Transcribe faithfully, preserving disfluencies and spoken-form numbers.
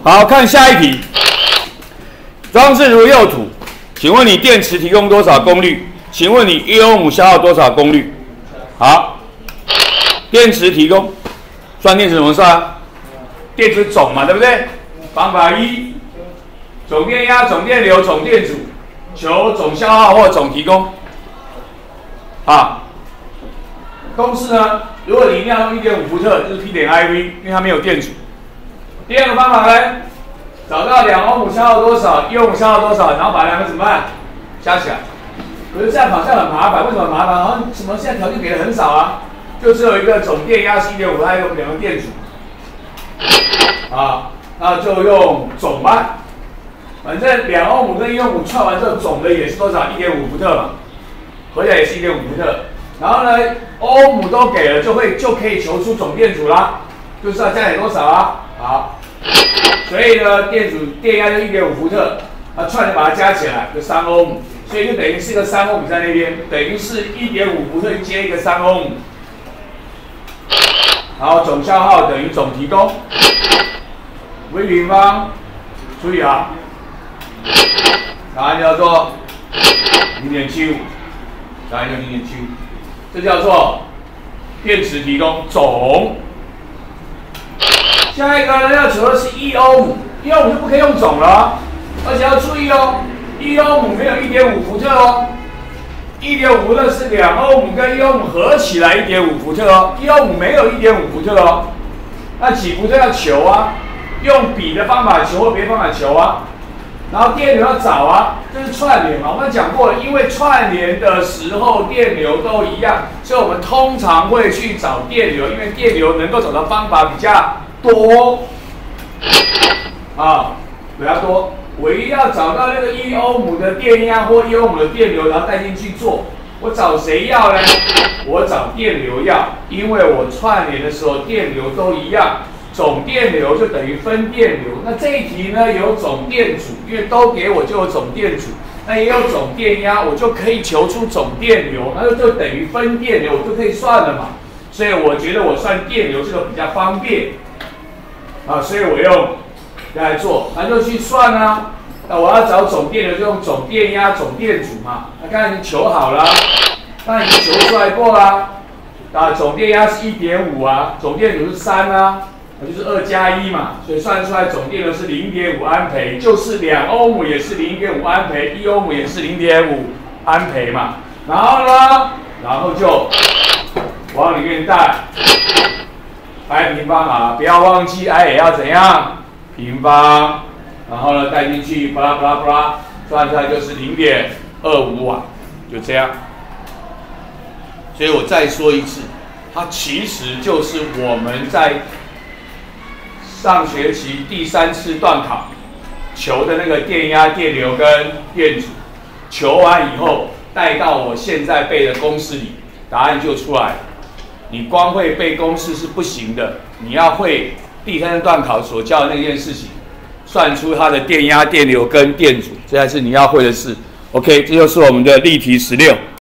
好，看下一题。装置如右图，请问你电池提供多少功率？请问你一欧姆消耗多少功率？好，电池提供，算电池怎么算？电池总嘛，对不对？方法一，总电压、总电流、总电阻，求总消耗或总提供。啊，公式呢？如果你一定要用 一点五 伏特，就是 P 点 I V， 因为它没有电阻。第二个方法呢，找到两欧姆消耗多少，一欧姆消耗多少，然后把两个怎么办？加起来。可是这样好像很麻烦，为什么很麻烦？好像什么现在条件给的很少啊，就只有一个总电压是 一点五， 还有两个电阻。啊，那就用总吧。反正两欧姆跟一欧姆串完之后，总的也是多少？ 一点五 伏特嘛，合起来也是 一点五 伏特。然后呢，欧姆都给了，就会就可以求出总电阻啦，就知道加起来多少啊。好，所以呢，电阻电压就 一点五 伏特，那串着把它加起来就三欧姆，所以就等于是一个三欧姆在那边，等于是 一点五 伏特接一个三欧姆。好，总消耗等于总提供 ，v 平方，注意啊，答案叫做 零点七五， 答案就 零点七五， 这叫做电池提供总。下一个呢，要求的是一欧姆，一欧姆就不可以用总了、啊，而且要注意哦，一欧姆没有 一点五 伏特哦。一点五 伏特是两欧姆跟一欧姆合起来 一点五 伏特哦，一欧姆没有 一点五 伏特哦。那几伏特要求啊？用比的方法求或别的方法求啊。然后电流要找啊，这是串联嘛。我们讲过了，因为串联的时候电流都一样，所以我们通常会去找电流，因为电流能够找到方法比较多啊，比较多。唯一要找到那个一欧姆的电压或一欧姆的电流，然后带进去做。我找谁要呢？我找电流要，因为我串联的时候电流都一样，总电流就等于分电流。那这一题呢有总电阻，因为都给我就有总电阻，那也有总电压，我就可以求出总电流，那就等于分电流，我就可以算了嘛。所以我觉得我算电流这个比较方便啊，所以我用来做，那就去算啊。那我要找总电流，就用总电压、总电阻嘛。那刚才已经求好了，刚才已经求出来过啦。啊，总电压是 一点五 啊，总电阻是三啊，那就是二加一嘛，所以算出来总电流是 零点五 安培，就是两欧姆也是 零点五 安培，一欧姆也是 零点五 安培嘛。然后呢，然后就往里面带 I 平方啊，不要忘记 I 也要怎样平方。然后呢，带进去，巴拉巴拉巴拉，算出来就是 零点二五 瓦，就这样。所以我再说一次，它其实就是我们在上学期第三次段考求的那个电压、电流跟电阻，求完以后带到我现在背的公式里，答案就出来了。你光会背公式是不行的，你要会第三次段考所教的那件事情。算出它的电压、电流跟电阻，这才是你要会的事。OK， 这就是我们的例题十六。